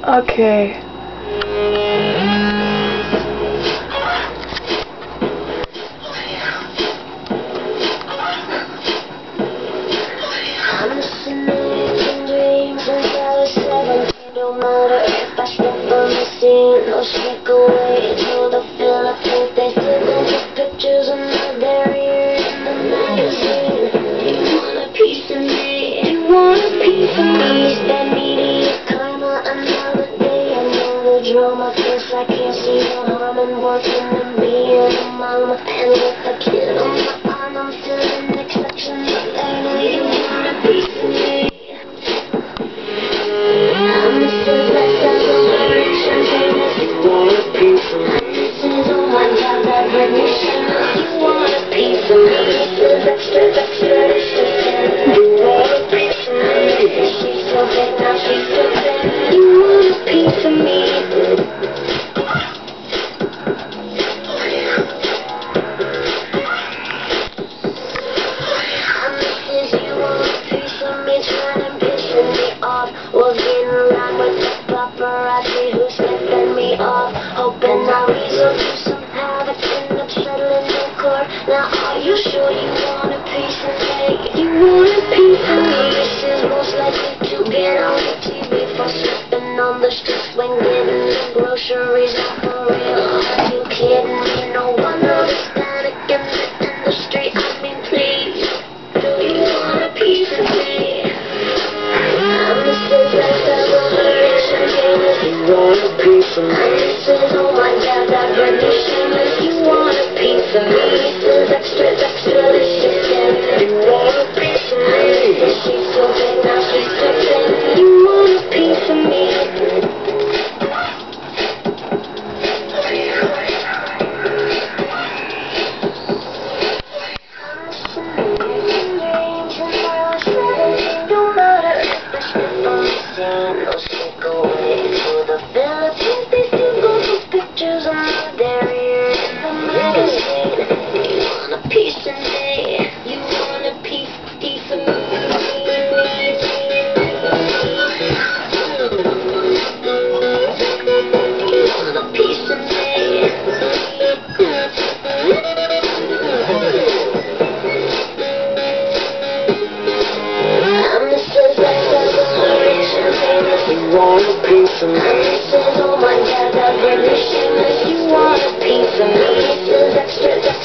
Okay. I'm listening dreams since I was 17. No matter if I step on the scene or sneak away to the Philippines, they still don't put pictures of my derriere in the magazine. You want a piece of me? You want a piece of me? Spend media karma another day, another drama. Guess I can't see the harm in working and being a mama. And with a kid on my arm, I'm feeling exceptional. And you want a piece of me? I'm Mrs. Lifestyle on my rich champagne. You want a piece of me? This is all my job, that recognition. You want a piece of me? This is extra, this just in. You want a piece of me? She's so big, now she's so thin. You want a piece of me? Trying to pissing me off, or getting around with the paparazzi who's sniffing me off, hoping I'll resort to some havoc, end up settling in court. Now are you sure you want a piece of me? You want a piece of me? This is most likely to get on the TV for slipping on the streets when getting the groceries. Not for real, are you kidding me? No one knows panic in the industry. I mean, please, do you want a piece of me? You want a piece of me? This is all my job, that recognition. You want a piece of me? This is extra, this just in. You want a piece of me? She's so big, now she's so thin. You want a piece of me? No stick away to the Philippines. They still go for pictures of my derriere in the magazine. You want a piece of me? You want a piece of me? You want a piece of me? I'm Mrs. You want a piece of me? This is all my job, that recognition. You want a piece of me? This is extra.